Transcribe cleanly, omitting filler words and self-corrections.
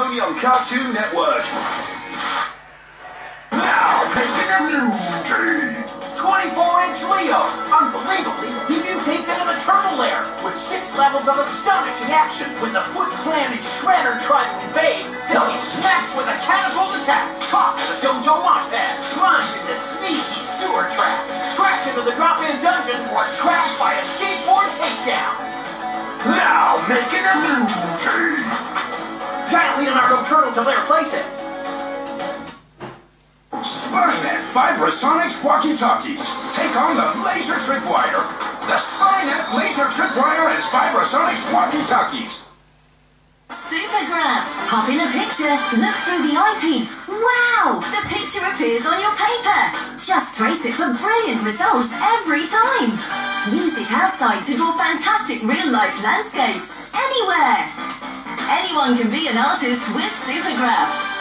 only on Cartoon Network. Now, making a mutate. 24-inch Leo. Unbelievably, he mutates into the turtle lair with 6 levels of astonishing action. When the Foot Clan and Shredder try to invade, he'll be smashed with a catapult attack, tossed in a dojo launch pad, plunged into sneaky sewer traps, crashed into the drop-in dungeon, or trapped by a skateboard takedown. Now, making a mutate. Giant Leonardo turtle till they replace it. Spynet Vibrasonics walkie-talkies. Take on the Laser Tripwire. The Spynet Laser Tripwire and Vibrasonics walkie-talkies. Supergraph. Pop in a picture, look through the eyepiece. Wow! The picture appears on your paper. Just trace it for brilliant results every time. Use it outside to draw fantastic real-life landscapes. Anywhere. Anyone can be an artist with Supergraph.